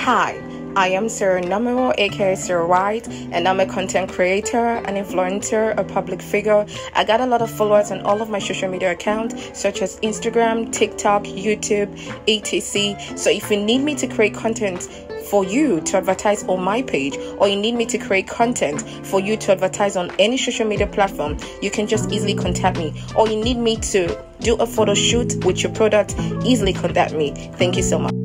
Hi, I am Sarah Namiro, aka SAYRAHWYTE, and I'm a content creator, an influencer, a public figure. I got a lot of followers on all of my social media accounts, such as Instagram, TikTok, YouTube, etc. So if you need me to create content for you to advertise on my page, or you need me to create content for you to advertise on any social media platform, you can just easily contact me. Or you need me to do a photo shoot with your product, easily contact me. Thank you so much.